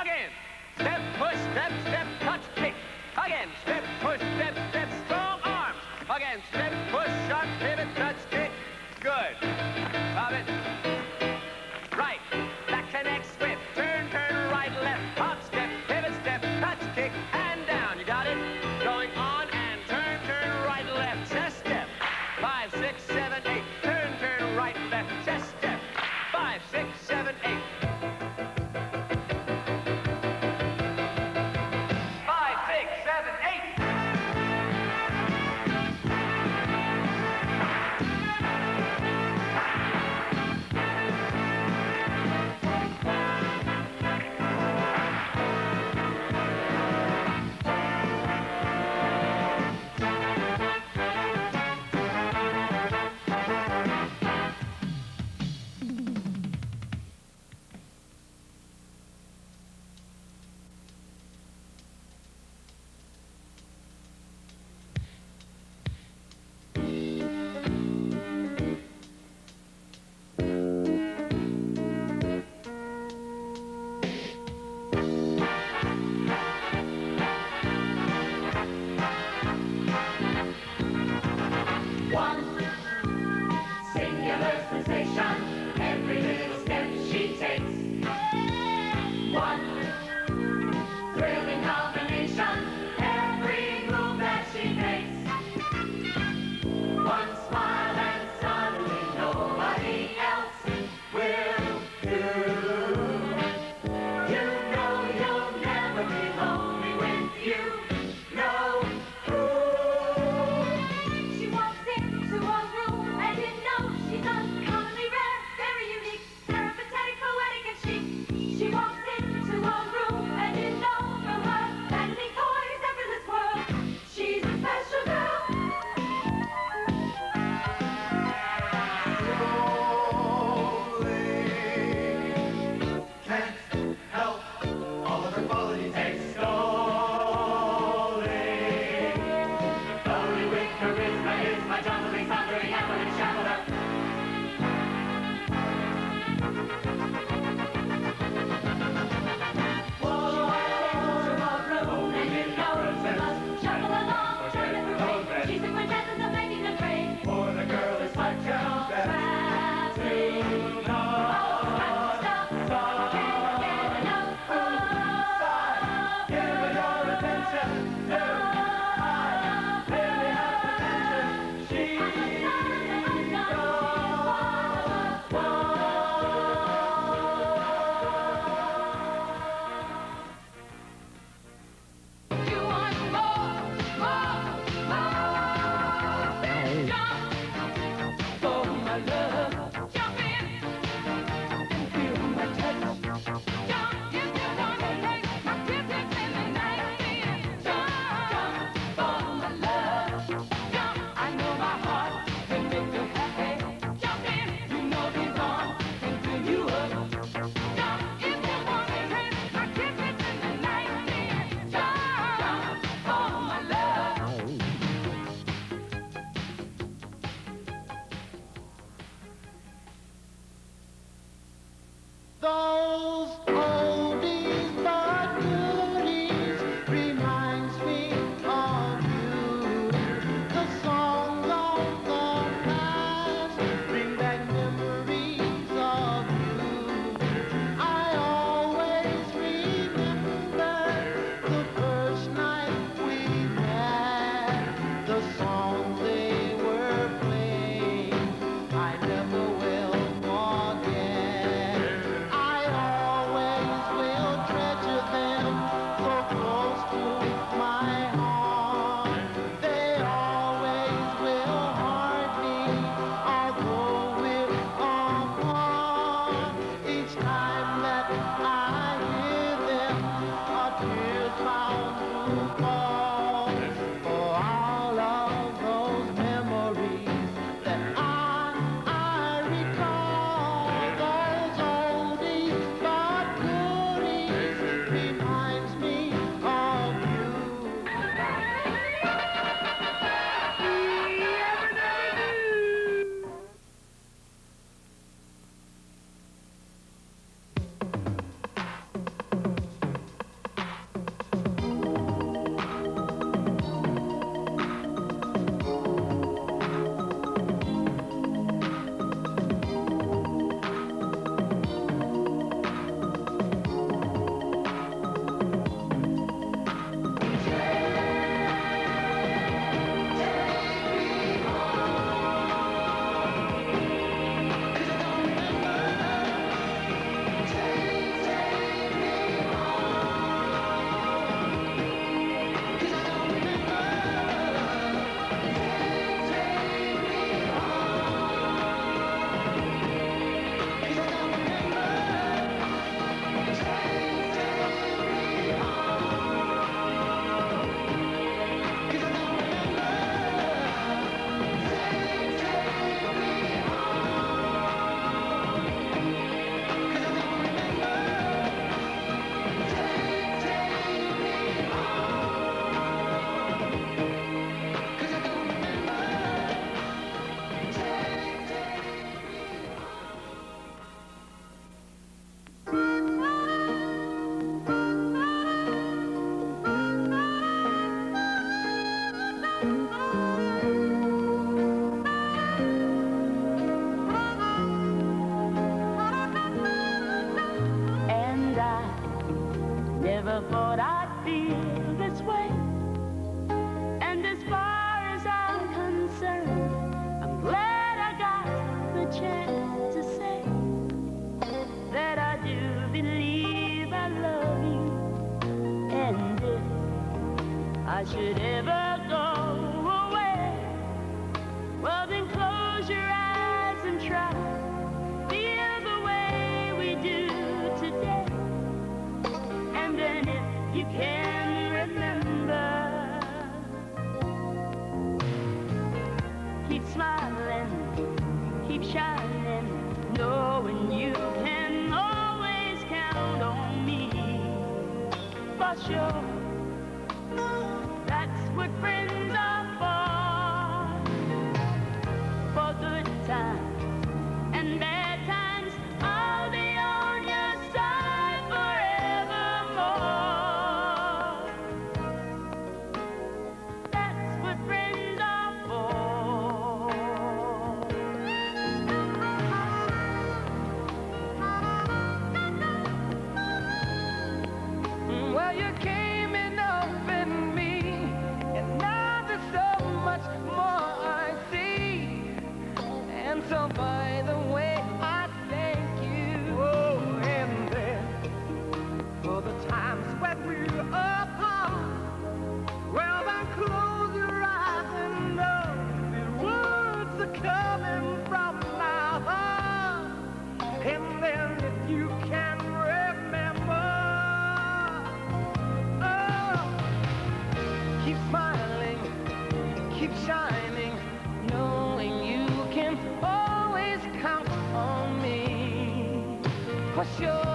Again. Step, push, step, step, touch, kick. Again. Step, push, step, step, strong arms. Again. Step, push, sharp, pivot, touch, kick. Good. Stop it. Right. That connects with turn, turn, right, left. Hop, step, pivot, step, touch, kick, and down. You got it? Going on and turn, turn, right, left. Chest step. 5, 6, 7, 8. Turn, turn, right, left. Chest step. 5, 6, 7, 8. 5, 6, 7, 8. One singular sensation, every little step she takes. One thrilling combination, every move that she makes. One smile and suddenly nobody else will do. You know you'll never be lonely with you. No. She walks into a room and you know she's uncommonly rare, very unique, peripatetic, poetic, and chic. She walks into a room and you know from her fancy toys, effortless world, she's a special girl. Can't help all of her qualities extolling. Only with charisma is my jungling, thundering, elegant shuffler. She's the quintessence of making a grade. For the girl is such a best to know. Give me your attention. I really have potential. She's You want more, more, more. Jump for my love. Jump in and feel my touch. Jump if you want to take my kisses in the night. Jump for my love. Jump, I know my heart can make you happy. Jump in, you know these arms can fill you up. Jump if you want to take my kisses in the night. Jump for my love. Those oldies but goodies reminds me of you. The songs of the past bring back memories of you. I always remember the first night we met. The songs they were playing I never will forget. I never thought I'd feel this way. And as far as I'm concerned, I'm glad I got the chance to say that I do believe I love you. And if I should ever go away, well then close your eyes and try, feel the way we do today. And then if you can remember, keep smiling, keep shining, knowing you can always count on me. For sure, that's what friends are for good times and bad times. I'll be on your side forevermore. That's what friends are for. Well, you came in open me, and now there's so much more I see. And so by the way, I thank you. Oh, and then for the times when we're apart, well then close your eyes and know these words are coming from my heart. And then if you can remember, oh, keep smiling, keep shining, knowing you can always count on me. For sure.